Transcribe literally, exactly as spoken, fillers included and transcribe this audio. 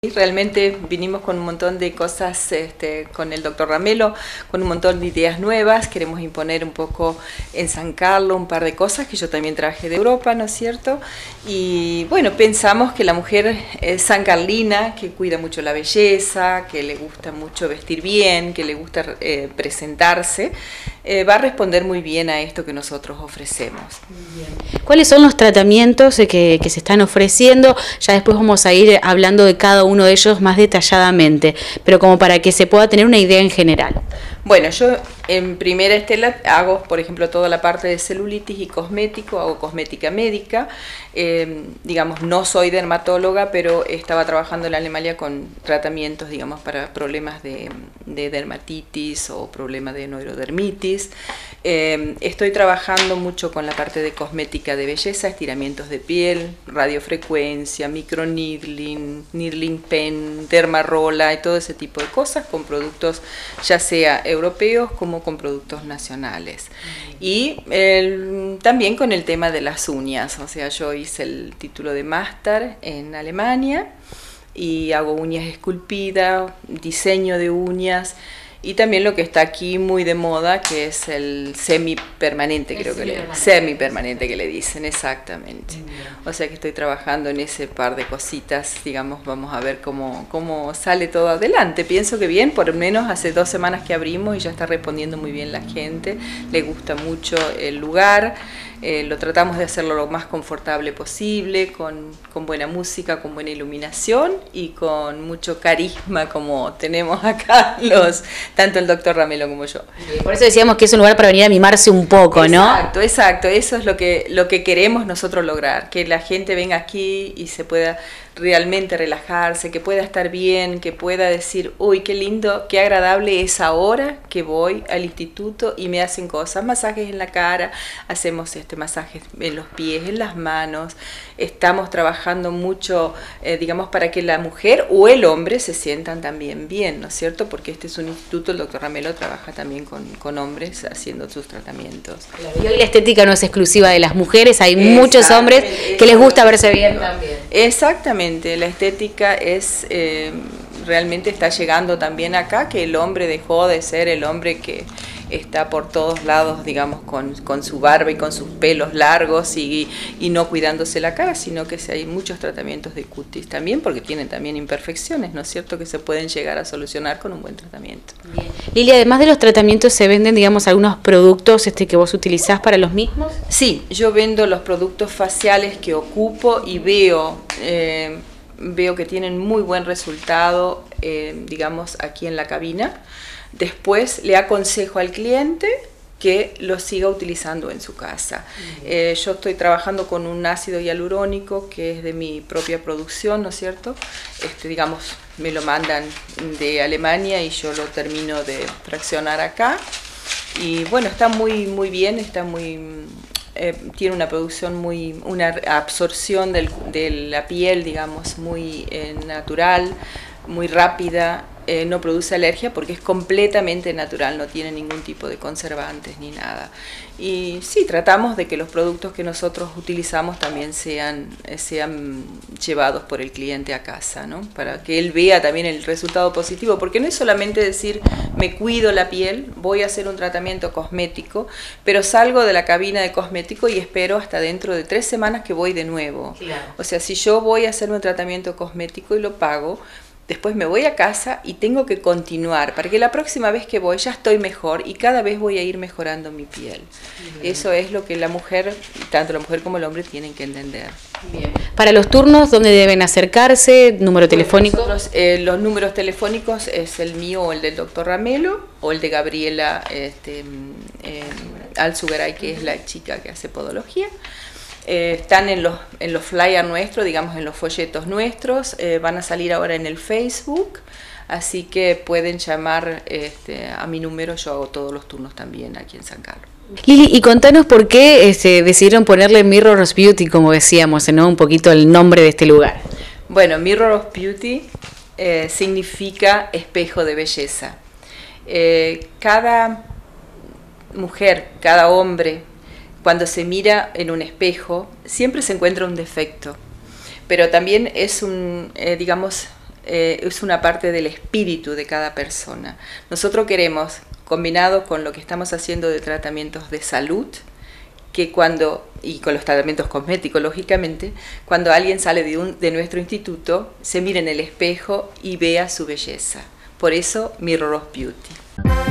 Realmente vinimos con un montón de cosas este, con el doctor Ramelo, con un montón de ideas nuevas. Queremos imponer un poco en San Carlos un par de cosas que yo también traje de Europa, ¿no es cierto? Y bueno, pensamos que la mujer eh, sancarlina, que cuida mucho la belleza, que le gusta mucho vestir bien, que le gusta eh, presentarse, eh, va a responder muy bien a esto que nosotros ofrecemos. Bien. ¿Cuáles son los tratamientos que, que se están ofreciendo? Ya después vamos a ir hablando de cada uno de ellos más detalladamente, pero como para que se pueda tener una idea en general. Bueno, yo en primera estela hago, por ejemplo, toda la parte de celulitis y cosmético, hago cosmética médica. Eh, digamos, no soy dermatóloga, pero estaba trabajando en la Alemania con tratamientos, digamos, para problemas de, de dermatitis o problemas de neurodermitis. Eh, estoy trabajando mucho con la parte de cosmética de belleza, estiramientos de piel, radiofrecuencia, microneedling, needling pen, dermarola y todo ese tipo de cosas con productos ya sea europeos como con productos nacionales. Y el, también con el tema de las uñas, o sea, yo hice el título de máster en Alemania y hago uñas esculpidas, diseño de uñas. Y también lo que está aquí muy de moda, que es el semipermanente, creo que le semipermanente que le dicen, exactamente. O sea que estoy trabajando en ese par de cositas, digamos, vamos a ver cómo, cómo sale todo adelante. Pienso que bien, por lo menos hace dos semanas que abrimos y ya está respondiendo muy bien la gente, le gusta mucho el lugar. Eh, lo tratamos de hacerlo lo más confortable posible, con, con buena música, con buena iluminación y con mucho carisma como tenemos acá los, tanto el doctor Ramelo como yo. Por eso decíamos que es un lugar para venir a mimarse un poco, ¿no? Exacto, exacto, eso es lo que, lo que queremos nosotros lograr, que la gente venga aquí y se pueda realmente relajarse, que pueda estar bien, que pueda decir, uy, qué lindo, qué agradable es ahora que voy al instituto y me hacen cosas, masajes en la cara, hacemos este masajes en los pies, en las manos, estamos trabajando mucho, eh, digamos, para que la mujer o el hombre se sientan también bien, ¿no es cierto? Porque este es un instituto, el doctor Ramelo trabaja también con, con hombres haciendo sus tratamientos. Claro. Y hoy la estética no es exclusiva de las mujeres, hay muchos hombres que les gusta verse bien también. Exactamente. La estética es eh, realmente está llegando también acá, que el hombre dejó de ser el hombre que está por todos lados, digamos, con, con su barba y con sus pelos largos y, y no cuidándose la cara, sino que hay muchos tratamientos de cutis también, porque tienen también imperfecciones, ¿no es cierto?, que se pueden llegar a solucionar con un buen tratamiento. Bien. Lili, además de los tratamientos, ¿se venden, digamos, algunos productos este, que vos utilizás para los mismos? Sí, yo vendo los productos faciales que ocupo y veo... Eh, veo que tienen muy buen resultado, eh, digamos, aquí en la cabina. Después le aconsejo al cliente que lo siga utilizando en su casa. Eh, yo estoy trabajando con un ácido hialurónico que es de mi propia producción, ¿no es cierto? Este, digamos, me lo mandan de Alemania y yo lo termino de fraccionar acá. Y bueno, está muy, muy bien, está muy... Eh, tiene una producción muy, una absorción del, de la piel, digamos, muy eh, natural, muy rápida, eh, no produce alergia porque es completamente natural, no tiene ningún tipo de conservantes ni nada. Y sí, tratamos de que los productos que nosotros utilizamos también sean, sean llevados por el cliente a casa, ¿no? Para que él vea también el resultado positivo, porque no es solamente decir, me cuido la piel, voy a hacer un tratamiento cosmético, pero salgo de la cabina de cosmético y espero hasta dentro de tres semanas que voy de nuevo. Claro. O sea, si yo voy a hacer un tratamiento cosmético y lo pago, después me voy a casa y tengo que continuar, para que la próxima vez que voy ya estoy mejor y cada vez voy a ir mejorando mi piel. Bien. Eso es lo que la mujer, tanto la mujer como el hombre, tienen que entender. Bien. Para los turnos, ¿dónde deben acercarse? ¿Número telefónico? Nosotros, eh, los números telefónicos es el mío o el del doctor Ramelo, o el de Gabriela este, eh, Alzugaray, que es la chica que hace podología. Eh, están en los, en los flyers nuestros, digamos en los folletos nuestros, eh, van a salir ahora en el Facebook, así que pueden llamar este, a mi número, yo hago todos los turnos también aquí en San Carlos. Lili, y contanos por qué este, decidieron ponerle Mirror of Beauty, como decíamos, ¿no? Un poquito el nombre de este lugar. Bueno, Mirror of Beauty eh, significa espejo de belleza. Eh, cada mujer, cada hombre, cuando se mira en un espejo, siempre se encuentra un defecto, pero también es un, eh, digamos, eh, es una parte del espíritu de cada persona. Nosotros queremos, combinado con lo que estamos haciendo de tratamientos de salud, que cuando, y con los tratamientos cosméticos lógicamente, cuando alguien sale de, un, de nuestro instituto, se mire en el espejo y vea su belleza. Por eso Mirror of Beauty.